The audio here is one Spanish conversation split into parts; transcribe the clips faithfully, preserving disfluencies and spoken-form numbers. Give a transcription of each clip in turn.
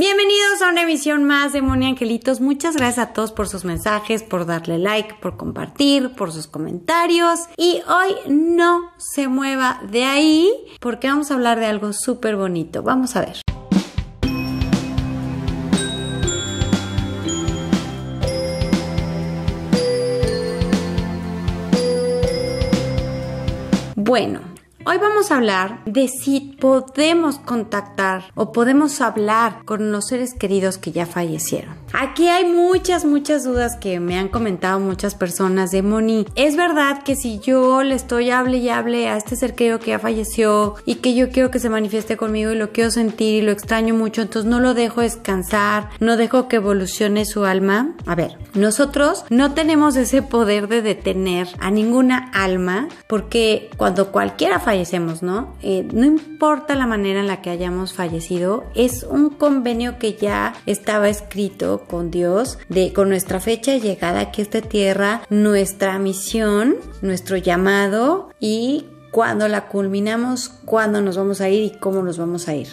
Bienvenidos a una emisión más de Moni Angelitos. Muchas gracias a todos por sus mensajes, por darle like, por compartir, por sus comentarios. Y hoy no se mueva de ahí porque vamos a hablar de algo súper bonito. Vamos a ver. Bueno, hoy vamos a hablar de si podemos contactar o podemos hablar con los seres queridos que ya fallecieron. Aquí hay muchas, muchas dudas que me han comentado muchas personas de Moni. ¿Es verdad que si yo le estoy hable y hable a este ser querido que ya falleció y que yo quiero que se manifieste conmigo y lo quiero sentir y lo extraño mucho, entonces no lo dejo descansar, no dejo que evolucione su alma? A ver, nosotros no tenemos ese poder de detener a ninguna alma porque cuando cualquiera fallecemos, ¿no? Eh, no importa la manera en la que hayamos fallecido, es un convenio que ya estaba escrito con Dios, de con nuestra fecha de llegada aquí a esta tierra, nuestra misión, nuestro llamado y cuando la culminamos, cuándo nos vamos a ir y cómo nos vamos a ir.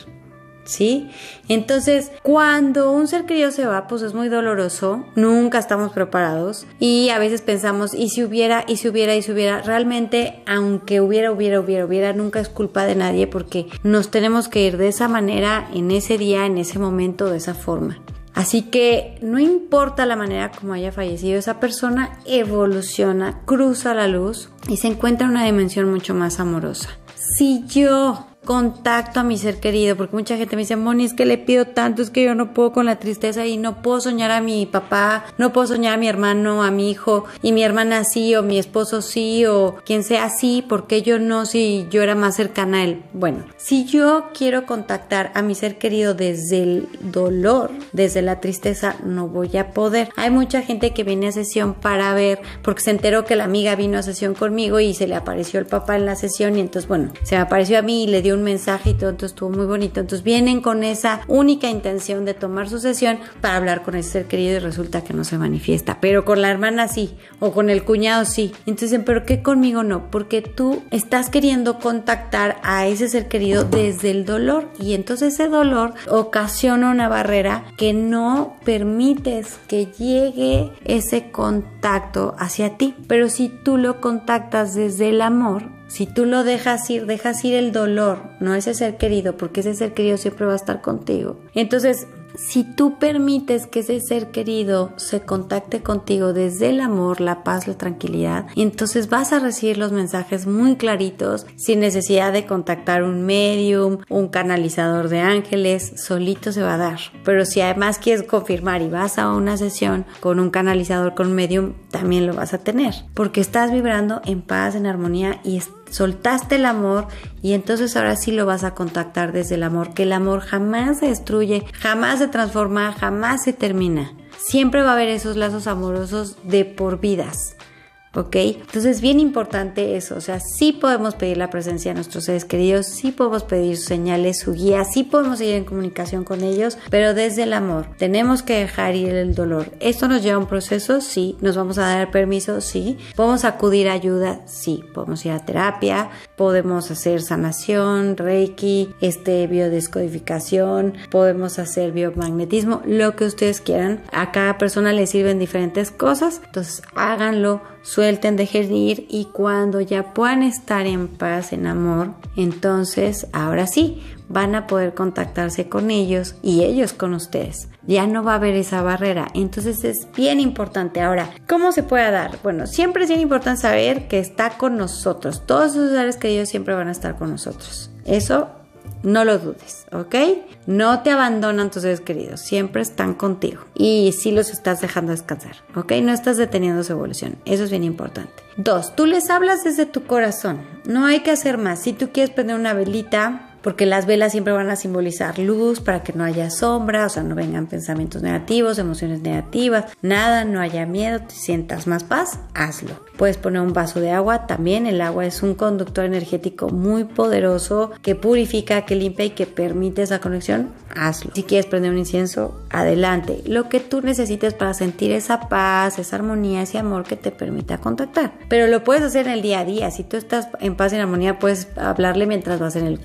¿Sí? Entonces, cuando un ser querido se va, pues es muy doloroso, nunca estamos preparados y a veces pensamos, y si hubiera, y si hubiera, y si hubiera, realmente, aunque hubiera, hubiera, hubiera, hubiera, nunca es culpa de nadie porque nos tenemos que ir de esa manera, en ese día, en ese momento, de esa forma. Así que no importa la manera como haya fallecido, esa persona evoluciona, cruza la luz y se encuentra en una dimensión mucho más amorosa. Si yo contacto a mi ser querido, porque mucha gente me dice, Moni, es que le pido tanto, es que yo no puedo con la tristeza y no puedo soñar a mi papá, no puedo soñar a mi hermano, a mi hijo, y mi hermana sí, o mi esposo sí, o quien sea sí, ¿por qué yo no si yo era más cercana a él? Bueno, si yo quiero contactar a mi ser querido desde el dolor, desde la tristeza, no voy a poder. Hay mucha gente que viene a sesión para ver, porque se enteró que la amiga vino a sesión conmigo y se le apareció el papá en la sesión y entonces, bueno, se me apareció a mí y le dio un mensaje y todo, entonces estuvo muy bonito. Entonces vienen con esa única intención de tomar su sesión para hablar con ese ser querido y resulta que no se manifiesta, pero con la hermana sí, o con el cuñado sí. Entonces dicen, ¿pero qué conmigo no? Porque tú estás queriendo contactar a ese ser querido desde el dolor y entonces ese dolor ocasiona una barrera que no permites que llegue ese contacto hacia ti. Pero si tú lo contactas desde el amor, si tú lo dejas ir, dejas ir el dolor, no ese ser querido, porque ese ser querido siempre va a estar contigo. Entonces, si tú permites que ese ser querido se contacte contigo desde el amor, la paz, la tranquilidad, entonces vas a recibir los mensajes muy claritos, sin necesidad de contactar un medium, un canalizador de ángeles, solito se va a dar. Pero si además quieres confirmar y vas a una sesión con un canalizador, con un medium, también lo vas a tener, porque estás vibrando en paz, en armonía y soltaste el amor y entonces ahora sí lo vas a contactar desde el amor, que el amor jamás se destruye, jamás se transforma, jamás se termina. Siempre va a haber esos lazos amorosos de por vidas. ¿Ok? Entonces es bien importante eso, o sea, sí podemos pedir la presencia de nuestros seres queridos, sí podemos pedir sus señales, su guía, sí podemos seguir en comunicación con ellos, pero desde el amor. Tenemos que dejar ir el dolor. ¿Esto nos lleva a un proceso? Sí. ¿Nos vamos a dar permiso? Sí. ¿Podemos acudir a ayuda? Sí. ¿Podemos ir a terapia? ¿Podemos hacer sanación, reiki, este, biodescodificación? ¿Podemos hacer biomagnetismo? Lo que ustedes quieran. A cada persona le sirven diferentes cosas, entonces háganlo. Suelten, dejen ir y cuando ya puedan estar en paz, en amor, entonces ahora sí van a poder contactarse con ellos y ellos con ustedes. Ya no va a haber esa barrera. Entonces es bien importante. Ahora, ¿cómo se puede dar? Bueno, siempre es bien importante saber que está con nosotros. Todos esos seres queridos siempre van a estar con nosotros. Eso no lo dudes, ¿ok? No te abandonan tus seres queridos, siempre están contigo y sí los estás dejando descansar, ¿ok? No estás deteniendo su evolución, eso es bien importante. Dos, tú les hablas desde tu corazón, no hay que hacer más. Si tú quieres prender una velita, porque las velas siempre van a simbolizar luz para que no haya sombra, o sea, no vengan pensamientos negativos, emociones negativas, nada, no haya miedo, te sientas más paz, hazlo. Puedes poner un vaso de agua, también el agua es un conductor energético muy poderoso que purifica, que limpia y que permite esa conexión, hazlo. Si quieres prender un incienso, adelante. Lo que tú necesites para sentir esa paz, esa armonía, ese amor que te permita contactar. Pero lo puedes hacer en el día a día. Si tú estás en paz y en armonía, puedes hablarle mientras vas en el coche,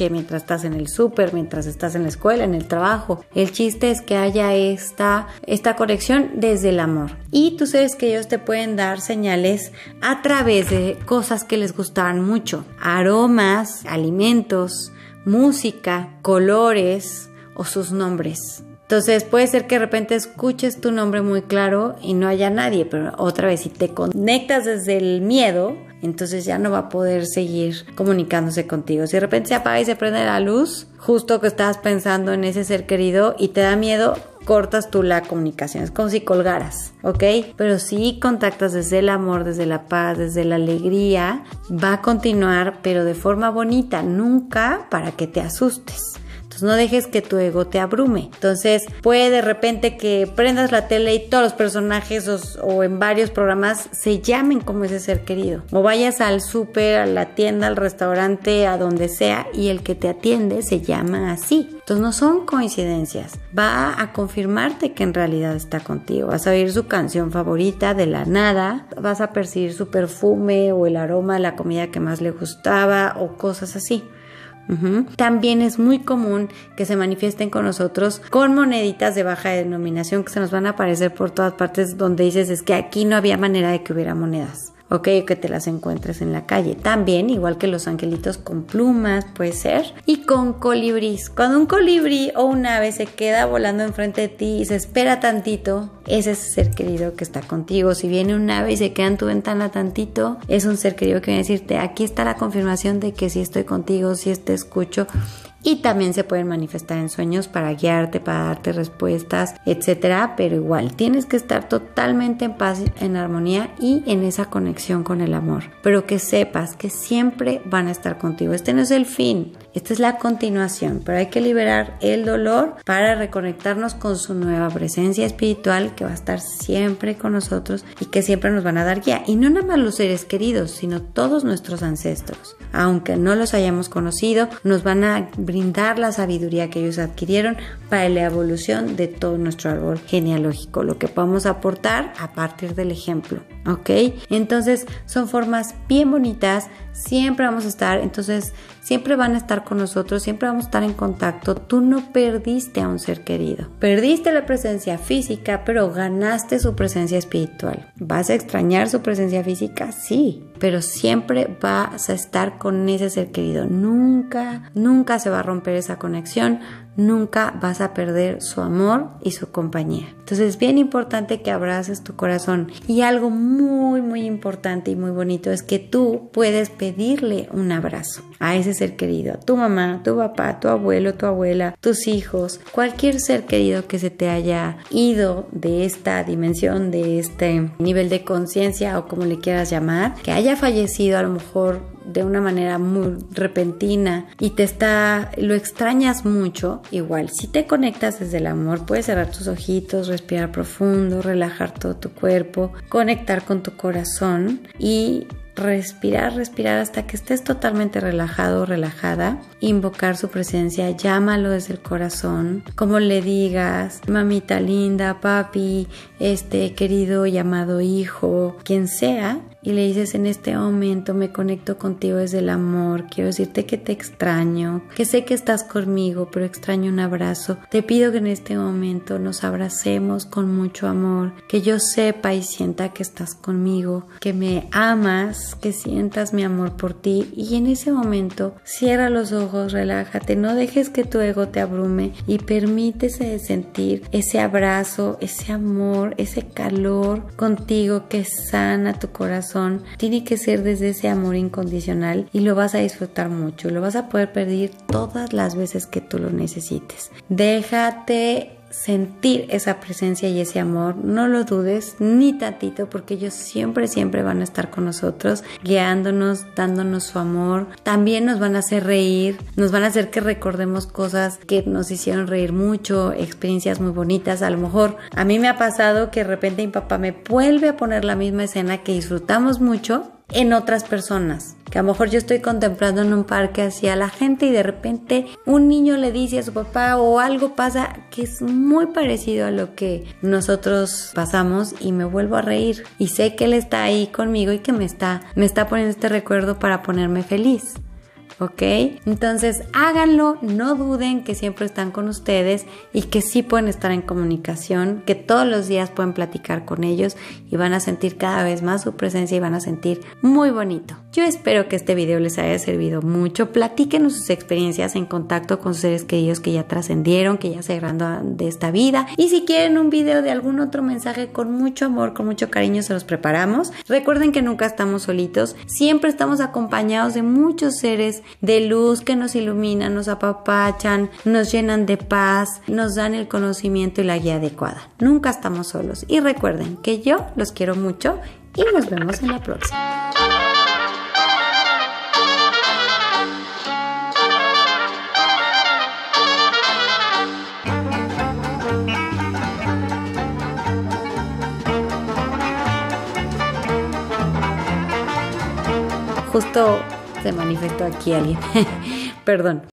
coche, mientras estás en el súper, mientras estás en la escuela, en el trabajo. El chiste es que haya esta, esta conexión desde el amor. Y tú sabes que ellos te pueden dar señales a través de cosas que les gustaban mucho. Aromas, alimentos, música, colores o sus nombres. Entonces puede ser que de repente escuches tu nombre muy claro y no haya nadie, pero otra vez si te conectas desde el miedo, entonces ya no va a poder seguir comunicándose contigo. Si de repente se apaga y se prende la luz, justo que estabas pensando en ese ser querido y te da miedo, cortas tú la comunicación. Es como si colgaras, ¿ok? Pero si contactas desde el amor, desde la paz, desde la alegría, va a continuar, pero de forma bonita, nunca para que te asustes. No dejes que tu ego te abrume. Entonces puede de repente que prendas la tele y todos los personajes o, o en varios programas se llamen como ese ser querido. O vayas al súper, a la tienda, al restaurante, a donde sea y el que te atiende se llama así. Entonces no son coincidencias. Va a confirmarte que en realidad está contigo. Vas a oír su canción favorita de la nada. Vas a percibir su perfume o el aroma de la comida que más le gustaba o cosas así. Uh-huh. También es muy común que se manifiesten con nosotros con moneditas de baja denominación que se nos van a aparecer por todas partes donde dices es que aquí no había manera de que hubiera monedas. Ok, que te las encuentres en la calle. También, igual que los angelitos con plumas, puede ser. Y con colibrís. Cuando un colibrí o un ave se queda volando enfrente de ti y se espera tantito, ese es el ser querido que está contigo. Si viene un ave y se queda en tu ventana tantito, es un ser querido que viene a decirte, aquí está la confirmación de que sí estoy contigo, sí te escucho. Y también se pueden manifestar en sueños para guiarte, para darte respuestas, etcétera. Pero igual, tienes que estar totalmente en paz, en armonía y en esa conexión con el amor. Pero que sepas que siempre van a estar contigo. Este no es el fin, esta es la continuación. Pero hay que liberar el dolor para reconectarnos con su nueva presencia espiritual que va a estar siempre con nosotros y que siempre nos van a dar guía. Y no nada más los seres queridos, sino todos nuestros ancestros. Aunque no los hayamos conocido, nos van a brindar la sabiduría que ellos adquirieron para la evolución de todo nuestro árbol genealógico, lo que podemos aportar a partir del ejemplo, ¿ok? Entonces son formas bien bonitas, siempre vamos a estar, entonces siempre van a estar con nosotros, siempre vamos a estar en contacto. Tú no perdiste a un ser querido, perdiste la presencia física, pero ganaste su presencia espiritual. ¿Vas a extrañar su presencia física? Sí, pero siempre vas a estar con ese ser querido. Nunca, nunca se va a romper esa conexión, nunca vas a perder su amor y su compañía. Entonces es bien importante que abraces tu corazón. Y algo muy, muy importante y muy bonito es que tú puedes pedirle un abrazo a ese ser querido, a tu mamá, tu papá, tu abuelo, tu abuela, tus hijos, cualquier ser querido que se te haya ido de esta dimensión, de este nivel de conciencia o como le quieras llamar, que haya fallecido a lo mejor de una manera muy repentina y te está, lo extrañas mucho. Igual, si te conectas desde el amor, puedes cerrar tus ojitos, respirar profundo, relajar todo tu cuerpo, conectar con tu corazón y respirar, respirar hasta que estés totalmente relajado o relajada, invocar su presencia, llámalo desde el corazón, como le digas, mamita linda, papi, este querido llamado hijo, quien sea, y le dices en este momento me conecto contigo desde el amor, quiero decirte que te extraño, que sé que estás conmigo, pero extraño un abrazo, te pido que en este momento nos abracemos con mucho amor, que yo sepa y sienta que estás conmigo, que me amas, que sientas mi amor por ti y en ese momento cierra los ojos, relájate, no dejes que tu ego te abrume y permítese sentir ese abrazo, ese amor, ese calor contigo que sana tu corazón. Tiene que ser desde ese amor incondicional y lo vas a disfrutar mucho, lo vas a poder pedir todas las veces que tú lo necesites. Déjate sentir esa presencia y ese amor, no lo dudes ni tantito porque ellos siempre siempre van a estar con nosotros guiándonos, dándonos su amor, también nos van a hacer reír, nos van a hacer que recordemos cosas que nos hicieron reír mucho, experiencias muy bonitas. A lo mejor a mí me ha pasado que de repente mi papá me vuelve a poner la misma escena que disfrutamos mucho en otras personas, que a lo mejor yo estoy contemplando en un parque hacia la gente y de repente un niño le dice a su papá o algo pasa que es muy parecido a lo que nosotros pasamos y me vuelvo a reír y sé que él está ahí conmigo y que me está, me está poniendo este recuerdo para ponerme feliz. ¿ok? Entonces háganlo, no duden que siempre están con ustedes y que sí pueden estar en comunicación, que todos los días pueden platicar con ellos y van a sentir cada vez más su presencia y van a sentir muy bonito. Yo espero que este video les haya servido mucho. Platíquenos sus experiencias en contacto con sus seres queridos que ya trascendieron, que ya se graduaron de esta vida, y si quieren un video de algún otro mensaje, con mucho amor, con mucho cariño se los preparamos. Recuerden que nunca estamos solitos, siempre estamos acompañados de muchos seres de luz que nos iluminan, nos apapachan, nos llenan de paz, nos dan el conocimiento y la guía adecuada. Nunca estamos solos y recuerden que yo los quiero mucho y nos vemos en la próxima. Justo se manifestó aquí alguien. Perdón.